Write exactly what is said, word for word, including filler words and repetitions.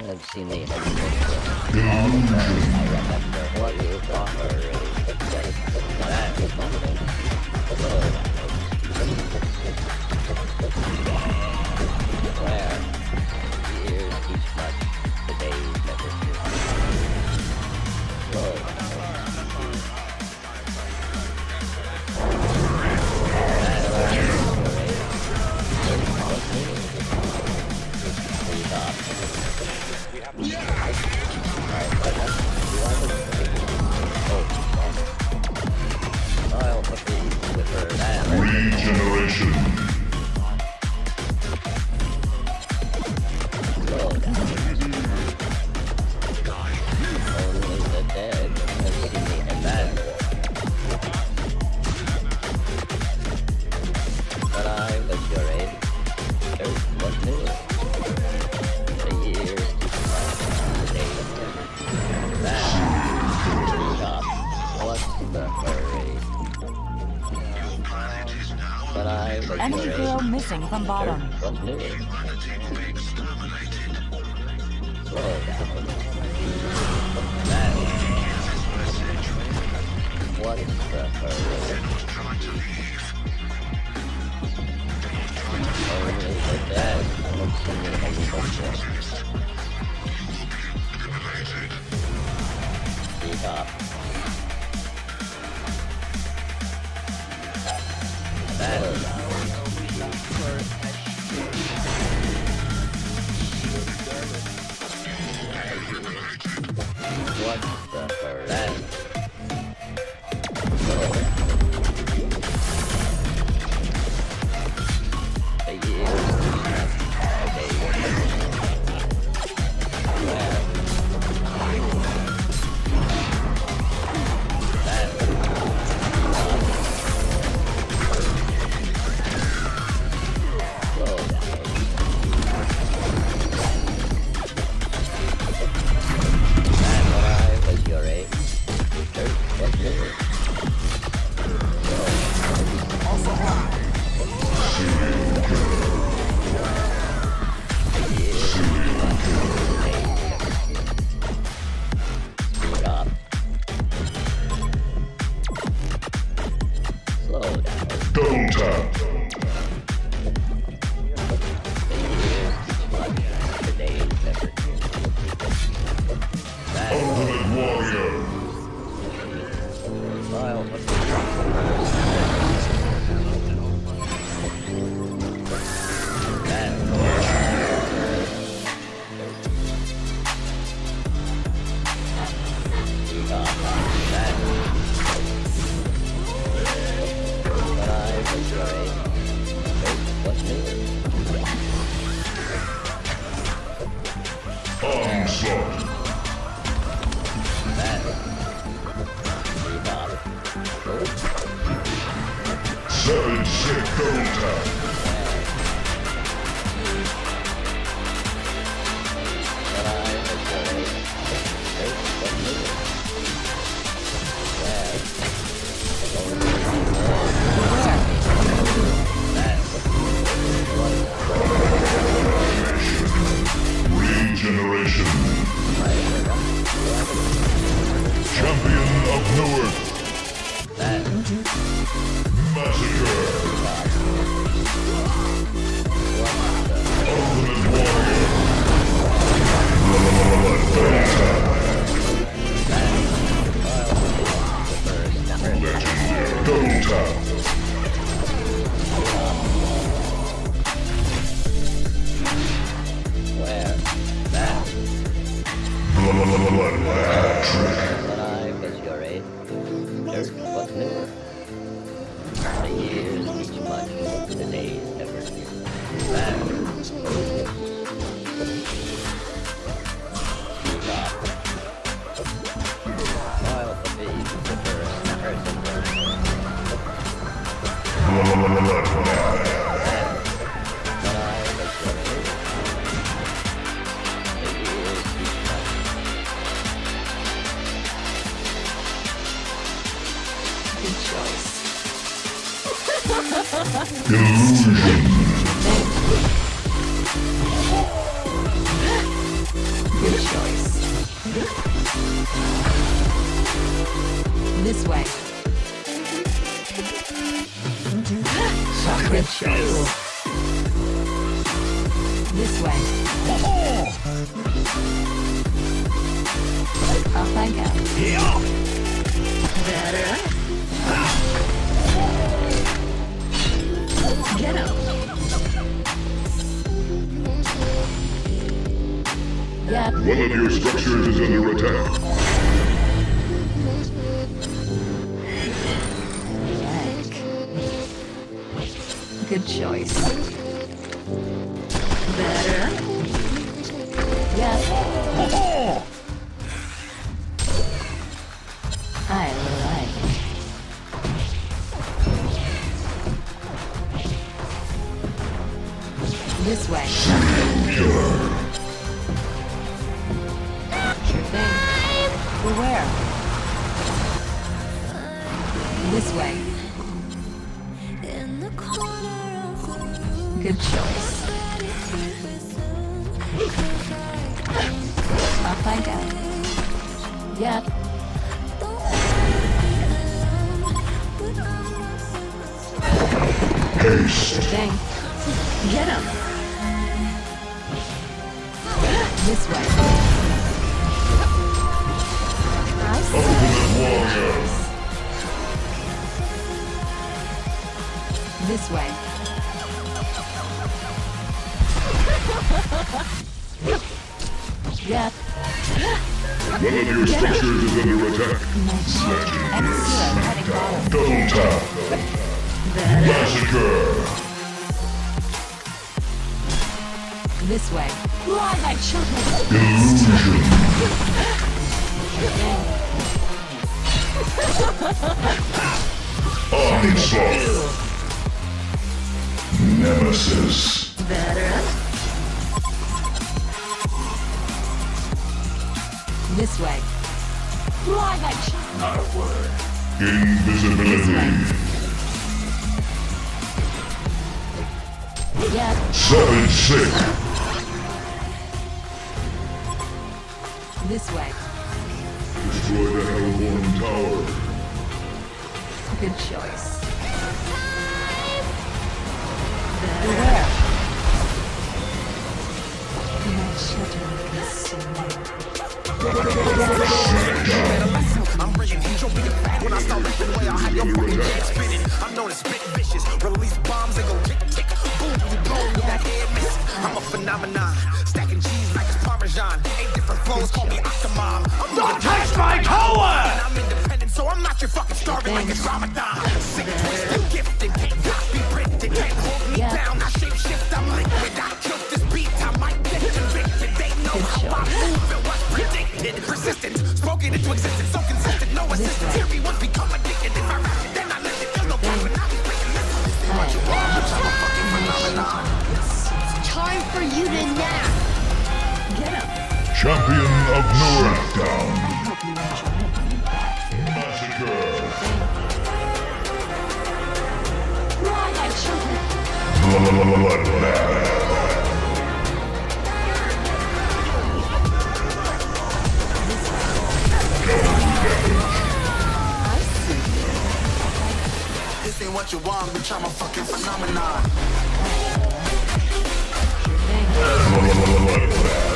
have seen the Illusion. I remember what you thought already. That is something. Where years teach much, the days never do. Slow down. Regeneration. Only the dead have seen the event. But I was your age. There's what new. The years to come, the days never. That stop. What's the hurry? But I was Energy your field age. missing from bottom. There's what new. Slow down. That what's the hurry? Only the dead have seen the event. Speak up. That is what's the hurry? The years the days well, that slow down. And when I was your age, dirt was new. Also high. The years the days never speak up. Slow down. Double tap. The years teach much, the days never do. That Ultimate Warrior. style of the that we got that. But I was your age. What's new? Onslaught. That we got Seven six double tap. but I was your age. What's new? Well, only Regeneration. Champion of Newark. that Massacre. what's Ultimate Warrior. Legendary. Double tap. where that Blood hat trick. but I was your age. Dirt was newer. The years teach much, the days never do. That while the bees prefer snappers and birds. Blood hat. But I was your age. The years teach much. Good choice. Illusion. This way. Good choice. This way. I'll find out. Better. Get him. Yeah. One of your structures is under attack. Good choice. Better. Yeah. I like it. This way. Killer. Sure thing. Well, where? This way. Good choice. I'll find out. Yeah. Haste. Sure thing. Get him. This way. Ultimate warrior. This way. Yeah. One of your structures is under attack. Double tap. Massacre. This way. Why my children? Illusion. Onslaught. Nemesis. Better. This way. Why my children? Not a word. Invisibility. Yeah. Seven six. This way. Destroy the Hellborn Tower. Good choice. Where? My children consume. I'm bringing heat, you'll be a fag when I start ripping away. I'll have your fucking head spinning. I'm known as spit vicious. Release bombs and go tick tick. Boom, you blow with that head missing. I'm a phenomenon. Stacking cheese like it's Parmesan. Eight different flows, call me Octomom. I'm Don't touch my tower! And I'm independent, so I'm not your fucking starving like it's Ramadan. Sick, twisted, gifted, can't copy, printed, can't hold me down. I shape shift, I'm liquid. I killed this beat, I might get convicted. They know how I move, it was predicted. Persistent, spoken into existence, so consistent, no assistance. Everyone's become addicted. If I rap it, then I live it. There's no point when I be breaking this. This is what you want, I'm a fucking phenomenon. It's time for you to nap. Get him. Champion of Smackdown. Massacre. Why my children? Bloodbath. This ain't what you want, bitch, I'm a fucking phenomenon. Bloodbath.